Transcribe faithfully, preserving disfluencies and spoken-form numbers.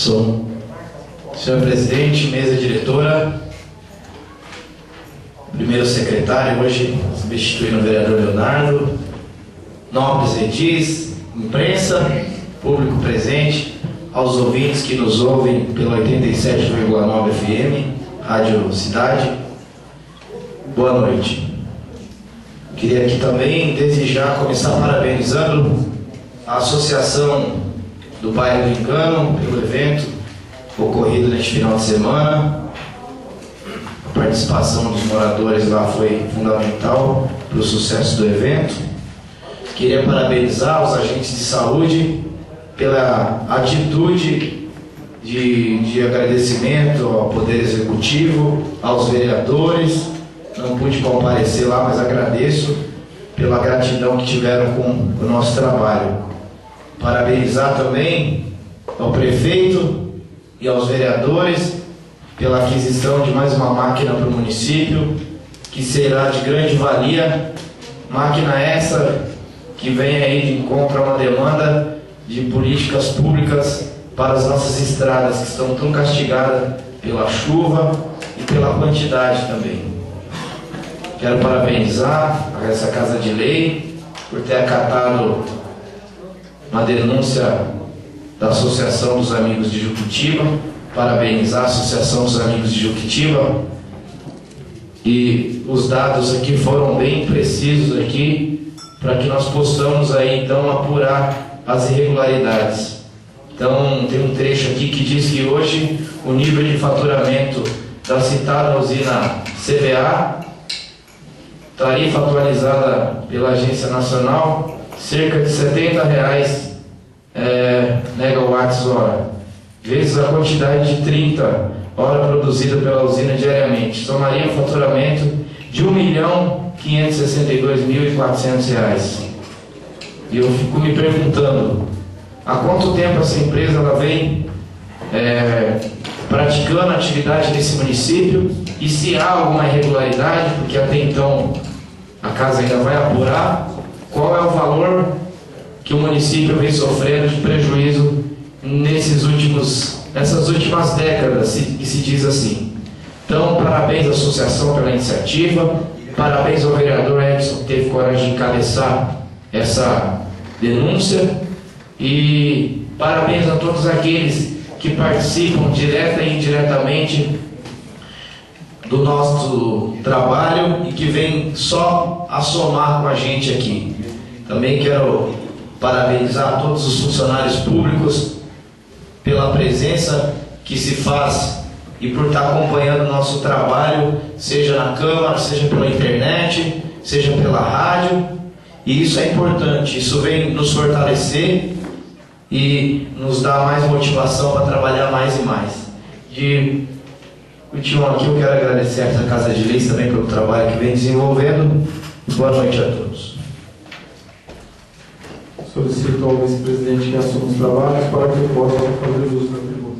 Sou. Senhor presidente, mesa diretora, primeiro secretário, hoje substituindo o vereador Leonardo, nobres edis, imprensa, público presente, aos ouvintes que nos ouvem pelo oitenta e sete vírgula nove F M, Rádio Cidade, boa noite. Queria aqui também desejar, começar parabenizando a Associação do Bairro do Encano pelo evento ocorrido neste final de semana. A participação dos moradores lá foi fundamental para o sucesso do evento. Queria parabenizar os agentes de saúde pela atitude de, de agradecimento ao Poder Executivo, aos vereadores. Não pude comparecer lá, mas agradeço pela gratidão que tiveram com o nosso trabalho. Parabenizar também ao prefeito e aos vereadores pela aquisição de mais uma máquina para o município, que será de grande valia. Máquina essa que vem aí de encontro a uma demanda de políticas públicas para as nossas estradas, que estão tão castigadas pela chuva e pela quantidade também. Quero parabenizar essa Casa de Lei por ter acatado uma denúncia da Associação dos Amigos de Juquitiba, parabenizar a Associação dos Amigos de Juquitiba, e os dados aqui foram bem precisos aqui, para que nós possamos aí então apurar as irregularidades. Então tem um trecho aqui que diz que hoje o nível de faturamento da citada usina C B A, tarifa atualizada pela Agência Nacional, cerca de setenta reais é, megawatts hora, vezes a quantidade de trinta hora produzida pela usina diariamente, somaria um faturamento de um milhão quinhentos e sessenta e dois mil e quatrocentos reais. E eu fico me perguntando, há quanto tempo essa empresa ela vem é, praticando a atividade nesse município, e se há alguma irregularidade, porque até então a casa ainda vai apurar, qual é o valor que o município vem sofrendo de prejuízo nesses últimos, nessas últimas décadas, que se diz assim. Então, parabéns à associação pela iniciativa, parabéns ao vereador Edson, que teve coragem de encabeçar essa denúncia, e parabéns a todos aqueles que participam direta e indiretamente do nosso trabalho e que vem só a somar com a gente aqui. Também quero parabenizar todos os funcionários públicos pela presença que se faz e por estar acompanhando o nosso trabalho, seja na Câmara, seja pela internet, seja pela rádio, e isso é importante, isso vem nos fortalecer e nos dar mais motivação para trabalhar mais e mais. De último aqui, eu quero agradecer a essa Casa de Leis também pelo trabalho que vem desenvolvendo. Boa noite a todos. Solicito ao vice-presidente que assuma os trabalhos para que possa fazer uso da tribuna.